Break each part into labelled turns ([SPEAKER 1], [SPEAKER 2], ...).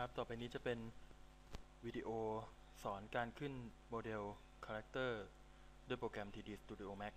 [SPEAKER 1] ครับต่อไปนี้จะเป็นวิดีโอสอนการขึ้นโมเดลคาแรคเตอร์ด้วยโปรแกรม TD Studio Max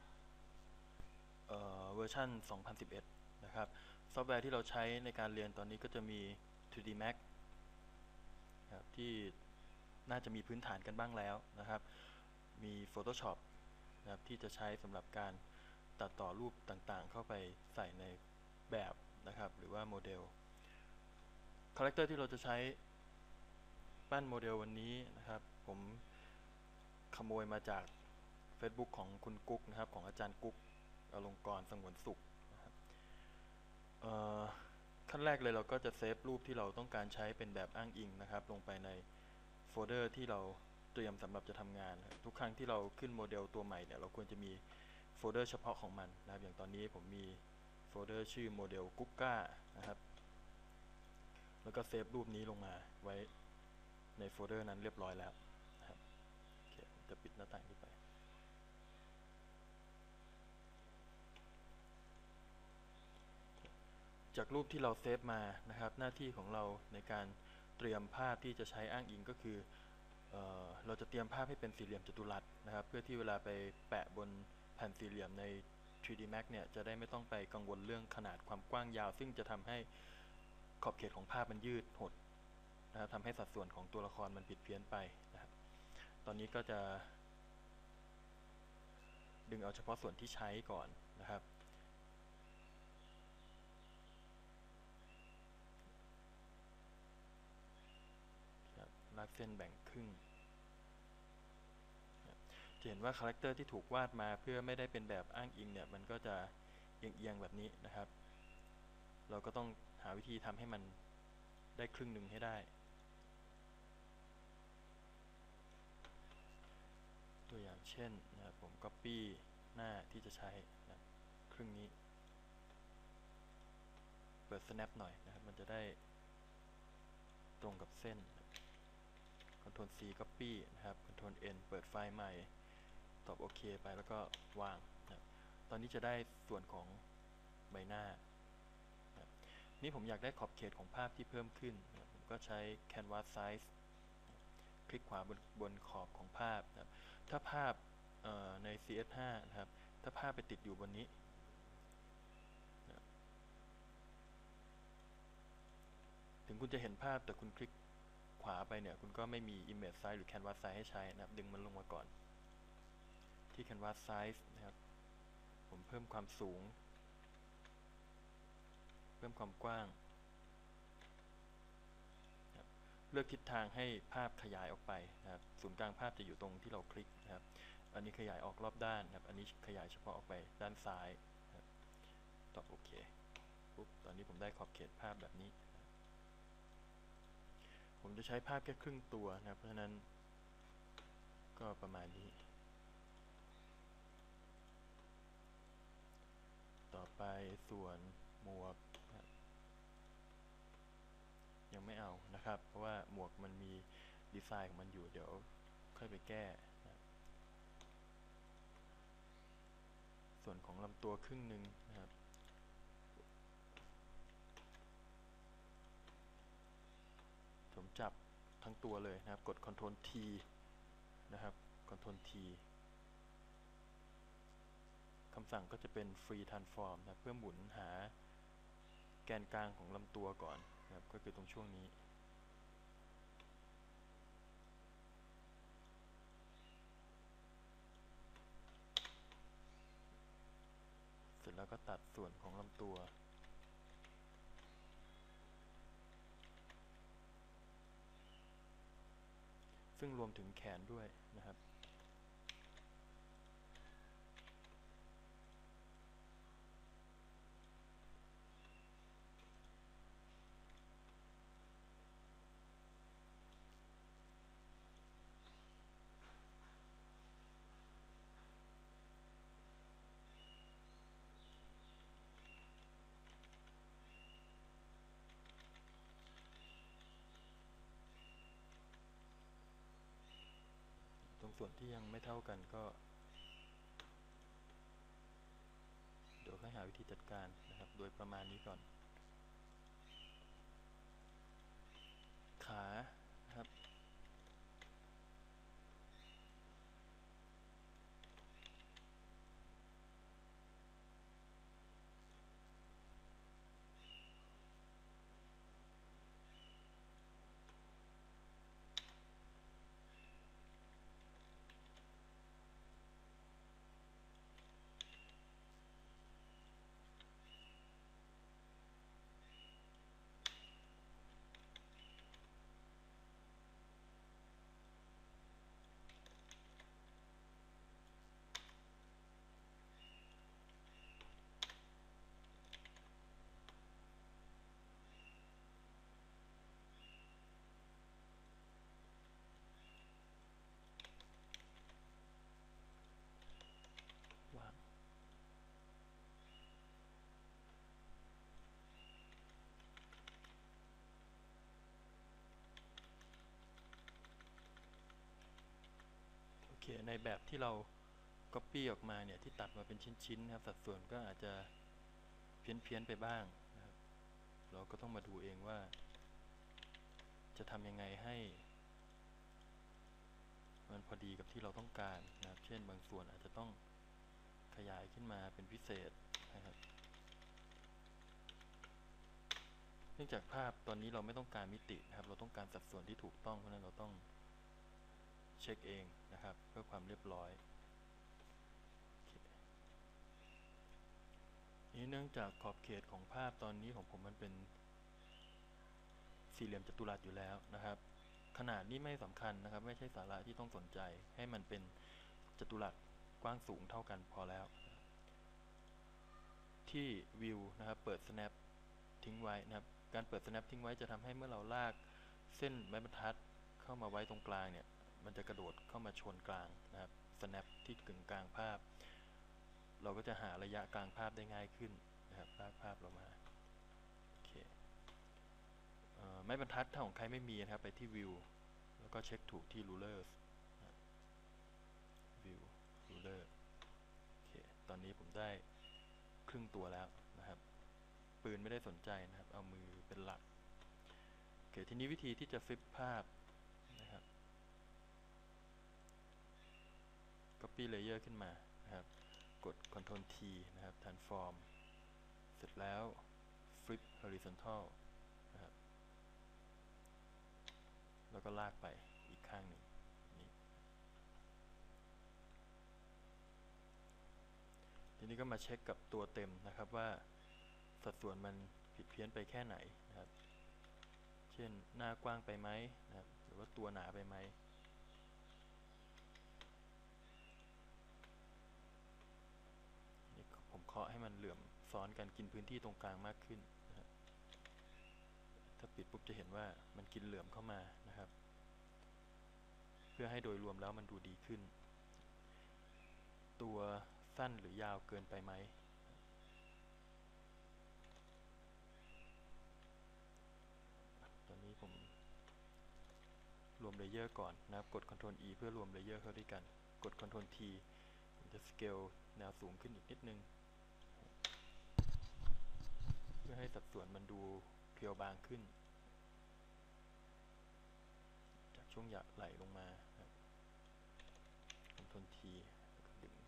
[SPEAKER 1] เวอร์ชัน2011นะครับซอฟต์แวร์ที่เราใช้ในการเรียนตอนนี้ก็จะมี 3D Max ครับที่น่าจะมีพื้นฐานกันบ้างแล้วนะครับมี Photoshop นะครับที่จะใช้สำหรับการตัดต่อรูปต่างๆเข้าไปใส่ในแบบนะครับหรือว่าโมเดลคาแรคเตอร์ที่เราจะใช้ปั้นโมเดลวันนี้นะครับผมขโมยมาจาก Facebook ของคุณกุ๊กนะครับของอาจารย์กุ๊กอลงกรณ์สงวนสุขนะครับขั้นแรกเลยเราก็จะเซฟรูปที่เราต้องการใช้เป็นแบบอ้างอิงนะครับลงไปในโฟลเดอร์ที่เราเตรียมสำหรับจะทำงานทุกครั้งที่เราขึ้นโมเดลตัวใหม่เนี่ยเราควรจะมีโฟลเดอร์เฉพาะของมันนะครับอย่างตอนนี้ผมมีโฟลเดอร์ชื่อโมเดลกุ๊กก้านะครับแล้วก็เซฟรูปนี้ลงมาไว้ในโฟลเดอร์นั้นเรียบร้อยแล้วนะครับโอเคจะปิดหน้าต่างนี้ไปจากรูปที่เราเซฟมานะครับหน้าที่ของเราในการเตรียมภาพที่จะใช้อ้างอิงก็คือเราจะเตรียมภาพให้เป็นสี่เหลี่ยมจัตุรัสนะครับเพื่อที่เวลาไปแปะบนแผ่นสี่เหลี่ยมใน 3D Max เนี่ยจะได้ไม่ต้องไปกังวลเรื่องขนาดความกว้างยาวซึ่งจะทำให้ขอบเขตของภาพมันยืดหดนะครับทำให้สัดส่วนของตัวละครมันผิดเพี้ยนไปนะครับตอนนี้ก็จะดึงเอาเฉพาะส่วนที่ใช้ก่อนนะครับลากเส้นแบ่งครึ่งจะเห็นว่าคาแรคเตอร์ที่ถูกวาดมาเพื่อไม่ได้เป็นแบบอ้างอิงเนี่ยมันก็จะเอียงๆแบบนี้นะครับเราก็ต้องหาวิธีทำให้มันได้ครึ่งหนึ่งให้ได้ตัวอย่างเช่นนะครับผม Copy หน้าที่จะใช้นะครึ่งนี้เปิด snap หน่อยนะครับมันจะได้ตรงกับเส้น Ctrl C Copy นะครับ Ctrl N เปิดไฟล์ใหม่ตอบโอเคไปแล้วก็วางนะตอนนี้จะได้ส่วนของใบหน้านะนี่ผมอยากได้ขอบเขตของภาพที่เพิ่มขึ้นนะผมก็ใช้ Canvas Size คลิกขวาบนขอบของภาพนะถ้าภาพใน CS5 นะครับถ้าภาพไปติดอยู่บนนี้นะถึงคุณจะเห็นภาพแต่คุณคลิกขวาไปเนี่ยคุณก็ไม่มี Image Size หรือ Canvas Size ให้ใช้นะครับดึงมันลงมาก่อนที่ Canvas Size นะครับผมเพิ่มความสูงเพิ่มความกว้างนะครับเลือกทิศทางให้ภาพขยายออกไปนะครับศูนย์กลางภาพจะอยู่ตรงที่เราคลิกนะครับอันนี้ขยายออกรอบด้านนะครับอันนี้ขยายเฉพาะออกไปด้านซ้ายนะครับตอบโอเคปุ๊บตอนนี้ผมได้ขอบเขตภาพแบบนี้ผมจะใช้ภาพแค่ครึ่งตัวนะครับเพราะฉะนั้นก็ประมาณนี้ต่อไปส่วนหมวกยังไม่เอานะครับเพราะว่าหมวกมันมีดีไซน์ของมันอยู่เดี๋ยวค่อยไปแก้นะส่วนของลำตัวครึ่งหนึ่งนะครับผมจับทั้งตัวเลยนะครับกด Ctrl T นะครับ Ctrl T คำสั่งก็จะเป็น Free Transform นะเพื่อหมุนหาแกนกลางของลำตัวก่อนนะครับก็คือตรงช่วงนี้เสร็จแล้วก็ตัดส่วนของลำตัวซึ่งรวมถึงแขนด้วยนะครับตรงส่วนที่ยังไม่เท่ากันก็เดี๋ยวค่อยหาวิธีจัดการนะครับโดยประมาณนี้ก่อนในแบบที่เรา Copy ออกมาเนี่ยที่ตัดมาเป็นชิ้นๆนะครับสัดส่วนก็อาจจะเพี้ยนไปบ้างนะครับเราก็ต้องมาดูเองว่าจะทำยังไงให้มันพอดีกับที่เราต้องการนะครับเช่นบางส่วนอาจจะต้องขยายขึ้นมาเป็นพิเศษนะครับเนื่องจากภาพตอนนี้เราไม่ต้องการมิตินะครับเราต้องการสัดส่วนที่ถูกต้องเพราะนั้นเราต้องเช็คเองนะครับเพื่อความเรียบร้อยนี้เนื่องจากขอบเขตของภาพตอนนี้ของผมมันเป็นสี่เหลี่ยมจัตุรัสอยู่แล้วนะครับขนาดนี้ไม่สำคัญนะครับไม่ใช่สาระที่ต้องสนใจให้มันเป็นจัตุรัสกว้างสูงเท่ากันพอแล้วที่ view นะครับเปิด snap ทิ้งไว้นะครับการเปิด snap ทิ้งไว้จะทำให้เมื่อเราลากเส้นไม้บรรทัดเข้ามาไว้ตรงกลางเนี่ยมันจะกระโดดเข้ามาชนกลางนะครับ snap ที่กึ่งกลางภาพเราก็จะหาระยะกลางภาพได้ง่ายขึ้นนะครับลากภาพเรามาโอเคไม้บรรทัดถ้าของใครไม่มีนะครับไปที่ view แล้วก็เช็คถูกที่ rulers view ruler โอเคตอนนี้ผมได้ครึ่งตัวแล้วนะครับปืนไม่ได้สนใจนะครับเอามือเป็นหลักโอเคทีนี้วิธีที่จะฟลิปภาพนะครับ copy layer ขึ้นมานะครับกด Ctrl T นะครับ transform เสร็จแล้ว flip horizontal นะครับแล้วก็ลากไปอีกข้างหนึ่งนี่ทีนี้ก็มาเช็คกับตัวเต็มนะครับว่าสัดส่วนมันผิดเพี้ยนไปแค่ไหนนะครับเช่นหน้ากว้างไปไหมนะครับหรือว่าตัวหนาไปไหมนี่ผมเคาะให้มันเหลื่อมซ้อนกันกินพื้นที่ตรงกลางมากขึ้นนะครับถ้าปิดปุ๊บจะเห็นว่ามันกินเหลื่อมเข้ามานะครับเพื่อให้โดยรวมแล้วมันดูดีขึ้นตัวสั้นหรือยาวเกินไปไหมตอนนี้ผมรวมเลเยอร์ก่อนนะครับกด Ctrl E เพื่อรวมเลเยอร์เข้าด้วยกันกด Ctrl T ผมจะสเกลแนวสูงขึ้นอีกนิดนึงเพื่อให้สัดส่วนมันดูเพรียวบางขึ้นจากช่วงหยักไหลลงมาครับ Ctrl T แล้วก็ดึง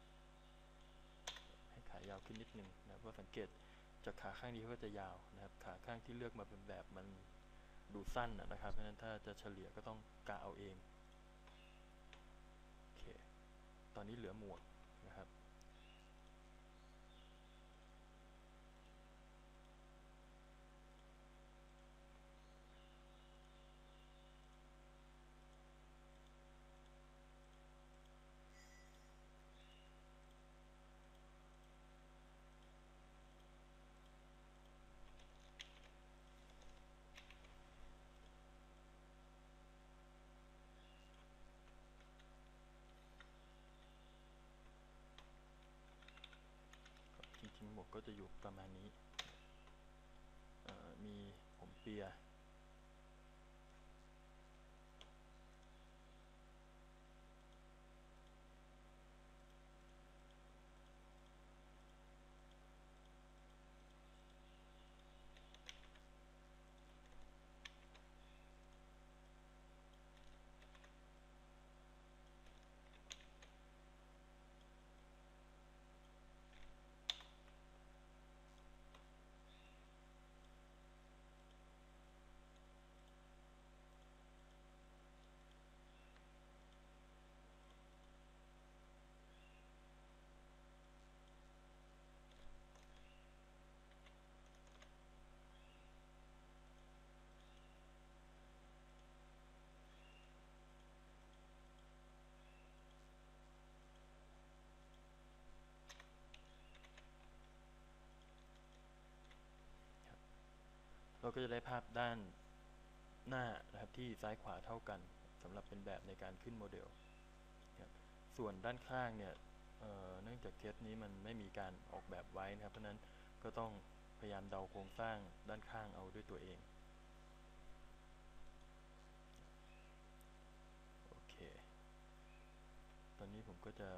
[SPEAKER 1] ให้ขายาวขึ้นนิดนึงนะเพราะสังเกตจากขาข้างนี้ก็จะยาวนะครับขาข้างที่เลือกมาเป็นแบบมันดูสั้นนะครับเพราะฉะนั้นถ้าจะเฉลี่ยก็ต้องกะเอาเองโอเคตอนนี้เหลือหมวกนะครับจริงๆหมวกก็จะอยู่ประมาณนี้มีผมเปียเราก็จะได้ภาพด้านหน้านะครับที่ซ้ายขวาเท่ากันสำหรับเป็นแบบในการขึ้นโมเดลส่วนด้านข้างเนี่ยเนื่องจากเคสนี้มันไม่มีการออกแบบไว้นะครับเพราะนั้นก็ต้องพยายามเดาโครงสร้างด้านข้างเอาด้วยตัวเองโอเคผมก็จะ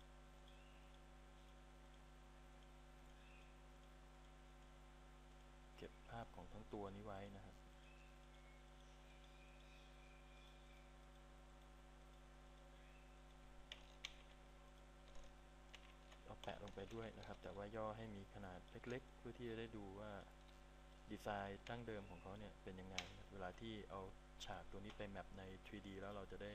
[SPEAKER 1] เก็บภาพของทั้งตัวนี้ไว้นะครับเอาแปะลงไปด้วยนะครับแต่ว่าย่อให้มีขนาดเล็กๆเพื่อที่จะได้ดูว่าดีไซน์ดั้งเดิมของเขาเนี่ยเป็นยังไงเวลาที่เอาฉากตัวนี้ไปแมปใน 3D แล้วเราจะได้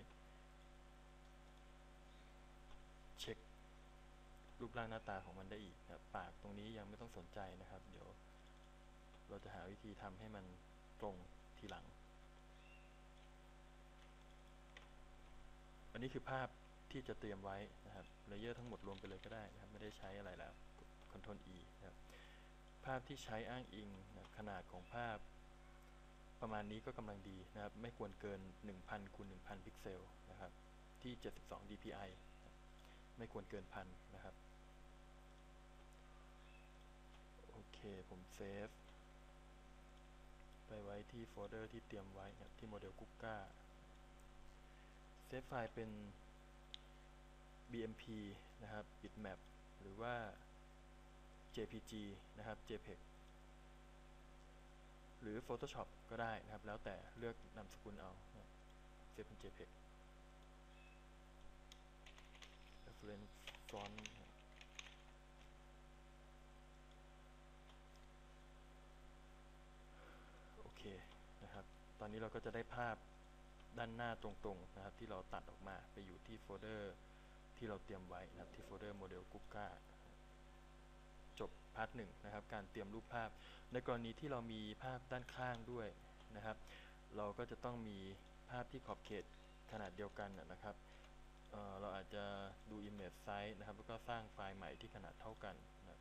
[SPEAKER 1] เช็ครูปร่างหน้าตาของมันได้อีกนะปากตรงนี้ยังไม่ต้องสนใจนะครับเดี๋ยวเราจะหาวิธีทำให้มันตรงทีหลังอันนี้คือภาพที่จะเตรียมไว้นะครับเลเยอร์ทั้งหมดรวมไปเลยก็ได้นะครับไม่ได้ใช้อะไรแล้ว Ctrl E นะครับภาพที่ใช้อ้างอิงนะขนาดของภาพประมาณนี้ก็กำลังดีนะครับไม่ควรเกิน 1000 คูณ 1000 พิกเซลนะครับที่ 72 dpi ไม่ควรเกินพันนะครับโอเคผมเซฟไปไว้ที่โฟลเดอร์ที่เตรียมไว้นะที่โมเดลกุ๊กก้าเซฟไฟล์เป็น BMP นะครับ bitmap หรือว่า JPG นะครับ JPEG หรือ Photoshop ก็ได้นะครับแล้วแต่เลือกนามสกุลเอาเซฟเป็น JPEG reference font โอเคนะครับตอนนี้เราก็จะได้ภาพด้านหน้าตรงๆนะครับที่เราตัดออกมาไปอยู่ที่โฟลเดอร์ที่เราเตรียมไว้นะครับที่โฟลเดอร์โมเดลกุ๊กก้าจบพาร์ทหนึ่งนะครับการเตรียมรูปภาพในกรณีที่เรามีภาพด้านข้างด้วยนะครับเราก็จะต้องมีภาพที่ขอบเขตขนาดเดียวกันนะครับเราอาจจะดู image size นะครับแล้วก็สร้างไฟล์ใหม่ที่ขนาดเท่ากันนะ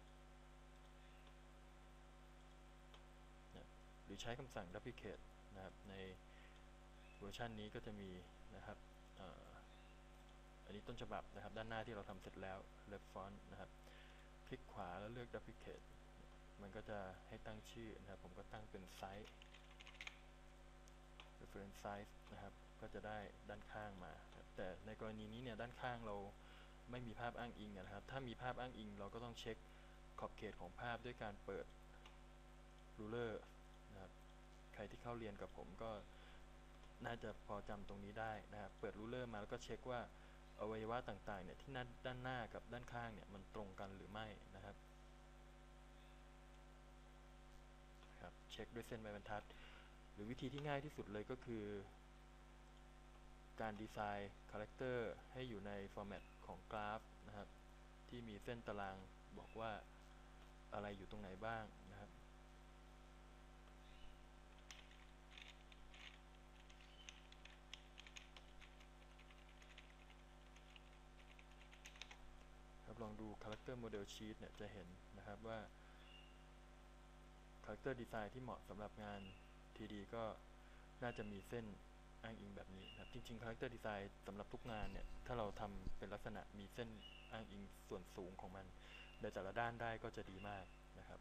[SPEAKER 1] หรือใช้คำสั่ง duplicate นะครับในเวอร์ชันนี้ก็จะมีนะครับอันนี้ต้นฉบับนะครับด้านหน้าที่เราทำเสร็จแล้ว left font นะครับคลิกขวาแล้วเลือก duplicate มันก็จะให้ตั้งชื่อนะครับผมก็ตั้งเป็น size reference size นะครับก็จะได้ด้านข้างมาแต่ในกรณีนี้เนี่ยด้านข้างเราไม่มีภาพอ้างอิงนะครับถ้ามีภาพอ้างอิงเราก็ต้องเช็คขอบเขตของภาพด้วยการเปิด ruler นะครับใครที่เข้าเรียนกับผมก็น่าจะพอจำตรงนี้ได้นะครับเปิด ruler มาแล้วก็เช็คว่าอวัยวะต่างๆเนี่ยที่ด้านหน้ากับด้านข้างเนี่ยมันตรงกันหรือไม่นะครับเช็คด้วยเส้นไม้บรรทัดหรือวิธีที่ง่ายที่สุดเลยก็คือการดีไซน์คาแรคเตอร์ให้อยู่ในฟอร์แมตของกราฟนะครับที่มีเส้นตารางบอกว่าอะไรอยู่ตรงไหนบ้างนะครับครับลองดู Character Model Sheet เนี่ยจะเห็นนะครับว่า Character Design ที่เหมาะสำหรับงาน 3D ก็น่าจะมีเส้นอ้างอิงแบบนี้นะครับจริงๆ Character Design สำหรับทุกงานเนี่ยถ้าเราทำเป็นลักษณะมีเส้นอ้างอิงส่วนสูงของมันในแต่ละด้านได้ก็จะดีมากนะครับ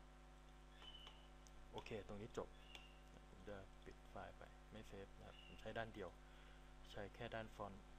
[SPEAKER 1] โอเคตรงนี้จบผมจะปิดไฟล์ไปไม่เซฟนะครับผมใช้ด้านเดียวใช้แค่ด้านฟอนต์